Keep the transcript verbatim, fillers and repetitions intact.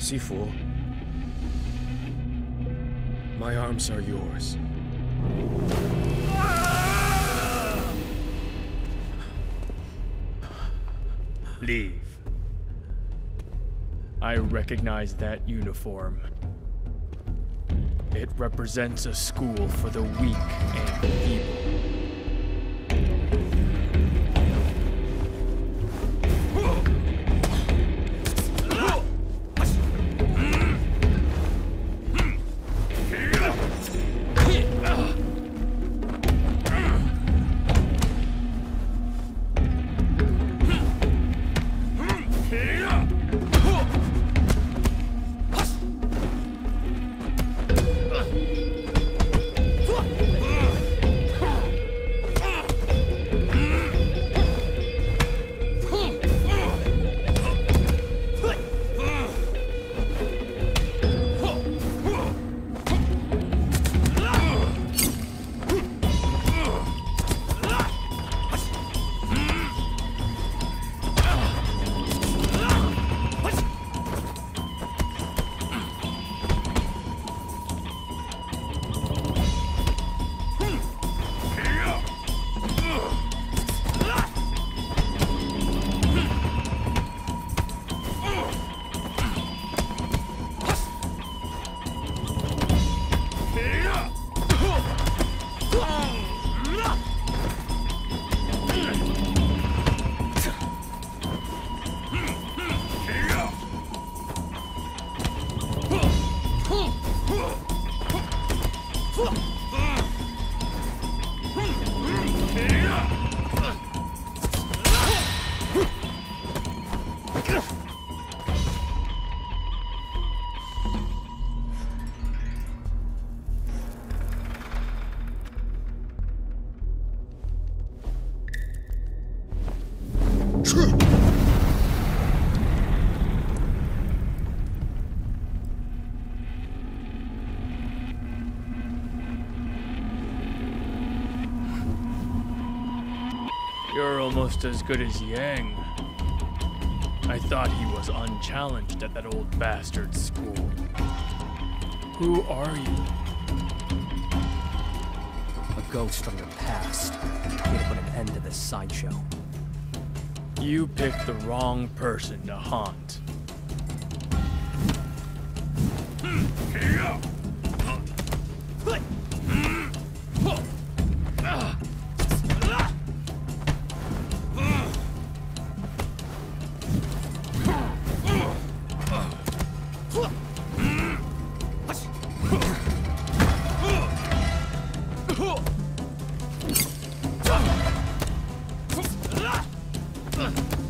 Sifu, my arms are yours. Leave. I recognize that uniform. It represents a school for the weak and feeble. You're almost as good as Yang. I thought he was unchallenged at that old bastard's school. Who are you? A ghost from your past, here to put an end to this sideshow. You picked the wrong person to haunt. Ugh!